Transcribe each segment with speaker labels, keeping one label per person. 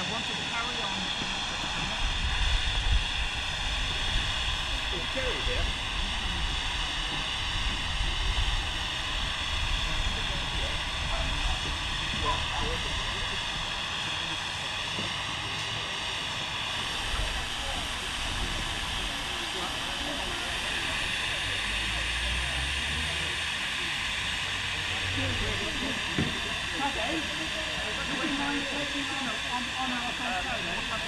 Speaker 1: want to carry on.
Speaker 2: Is Jerry here?
Speaker 1: Okay. Would you mind taking on our control?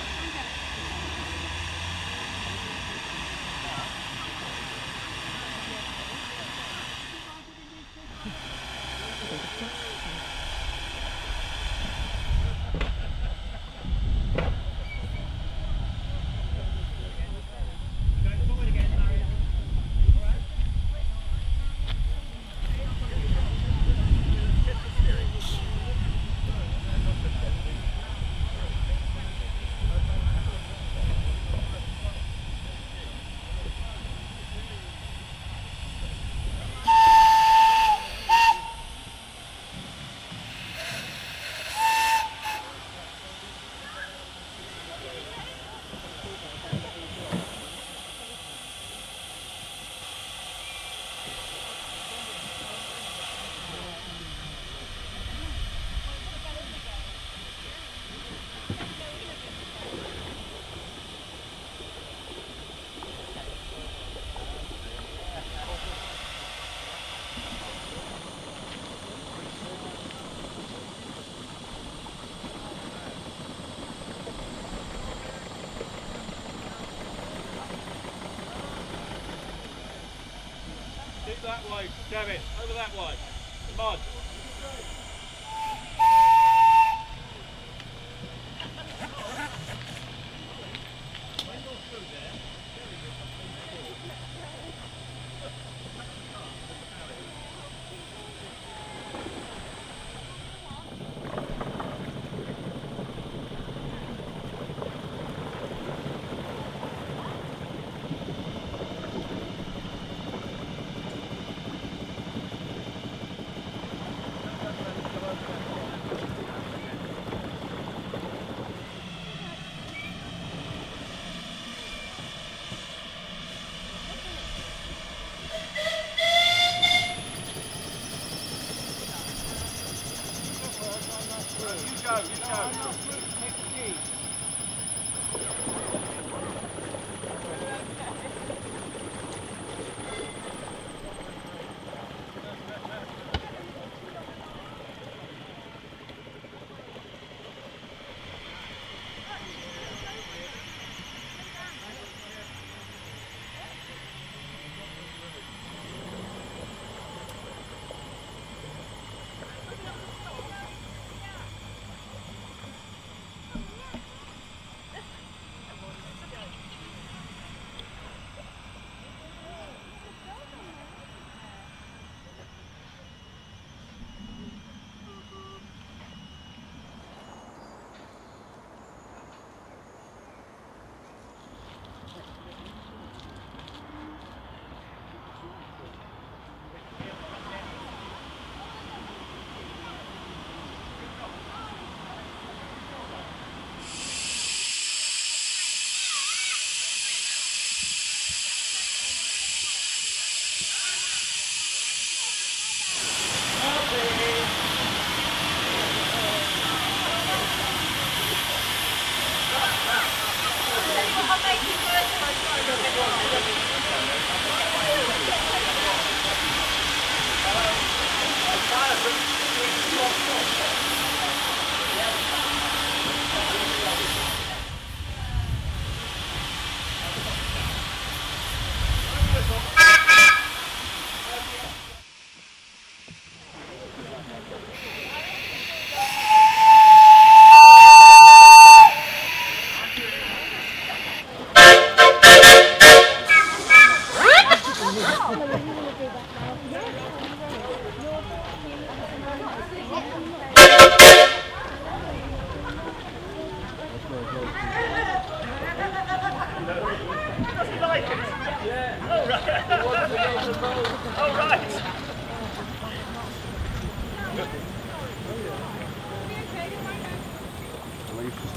Speaker 2: That way, damn it, over that way. Come on.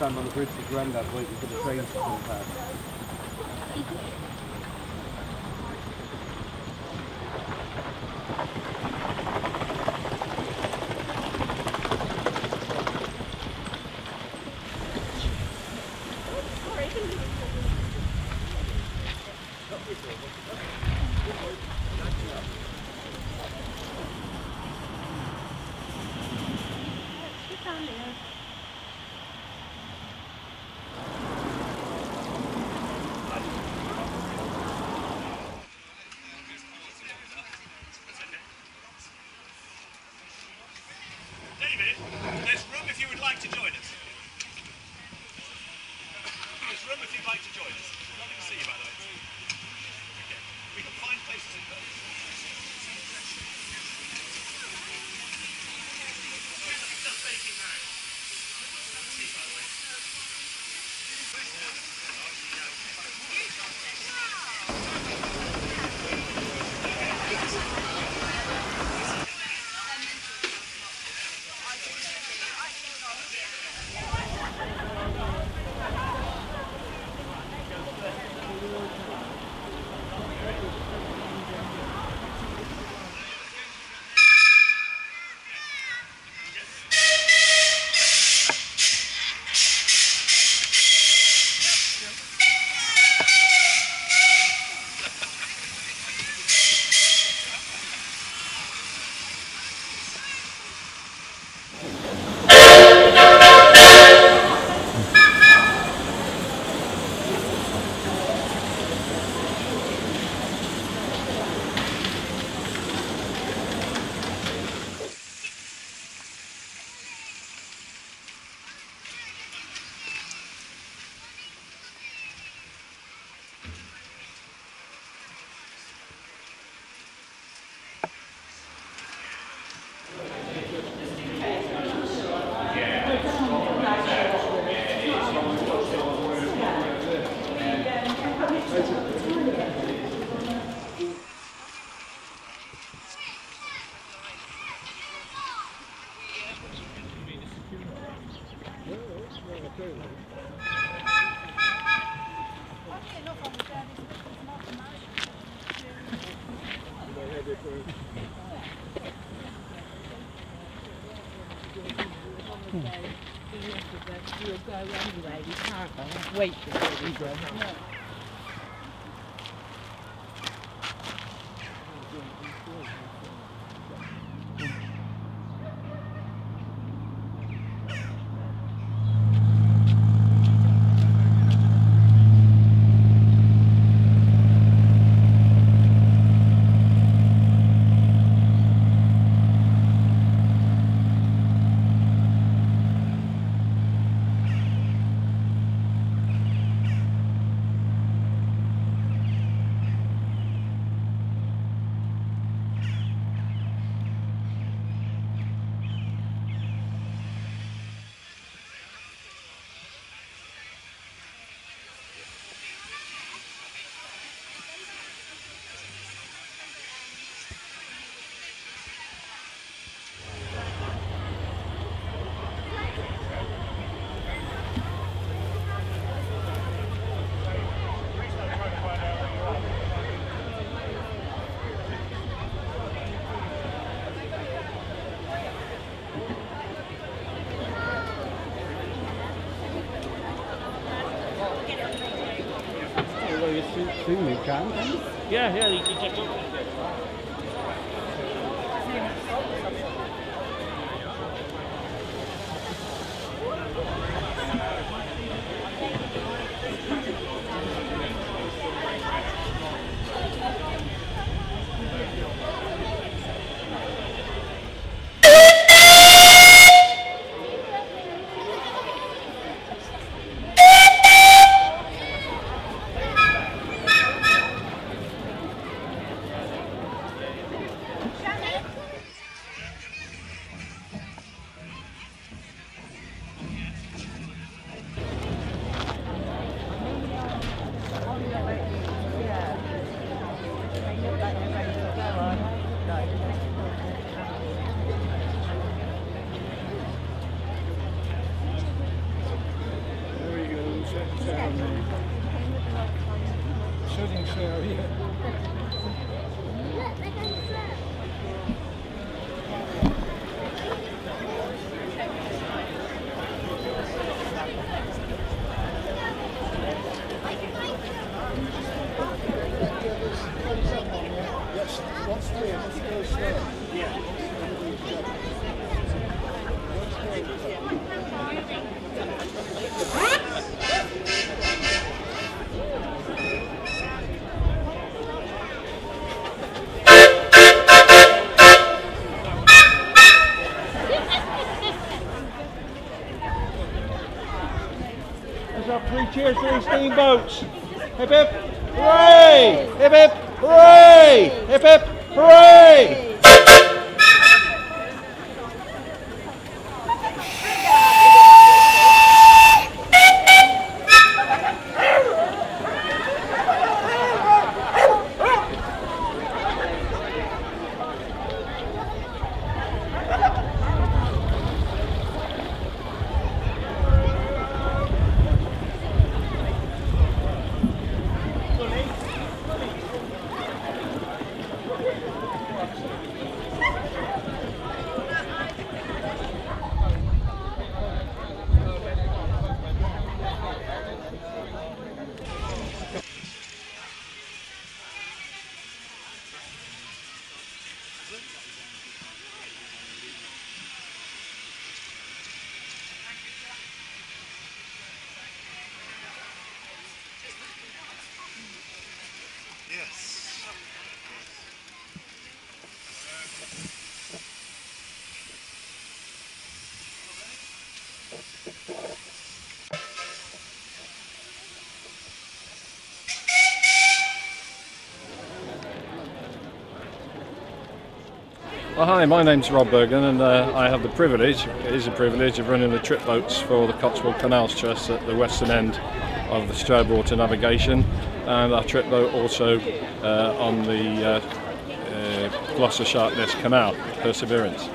Speaker 3: stand on the bridge with Grandad waiting for the trains to come past.
Speaker 4: David, there's room if you would like to join us. There's room if you'd like to join us. Lovely to see you, by the way. Okay. We can find places in both. Just baking now. See, by the way.
Speaker 5: We'll go anyway, we can't wait before we go. No.
Speaker 3: Soon you can.
Speaker 2: Yeah, you can check out. boats. Hip hip, hooray! Hip hip, hooray! Hip hip, hooray!
Speaker 6: Well, hi, my name's Rob Bergen, and I have the privilege, it is a privilege, of running the trip boats for the Cotswold Canals Trust at the western end of the Stroudwater navigation, and our trip boat also on the Gloucester Sharpness Canal, Perseverance.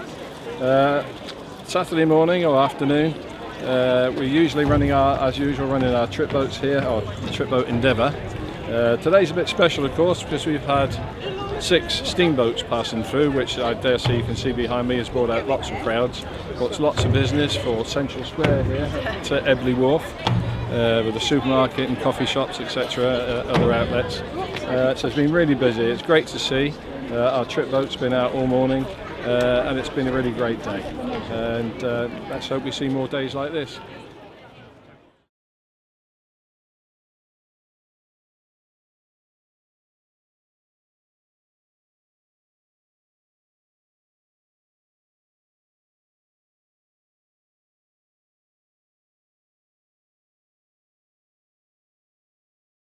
Speaker 6: Saturday morning or afternoon, we're usually running our trip boats here, or trip boat Endeavour. Today's a bit special, of course, because we've had 6 steamboats passing through, which I dare say you can see behind me has brought out lots of crowds. Brought lots of business for Central Square here to Ebley wharf, with the supermarket and coffee shops, etc., other outlets. So it's been really busy. It's great to see. Our trip boat's been out all morning, and it's been a really great day. And let's hope we see more days like this.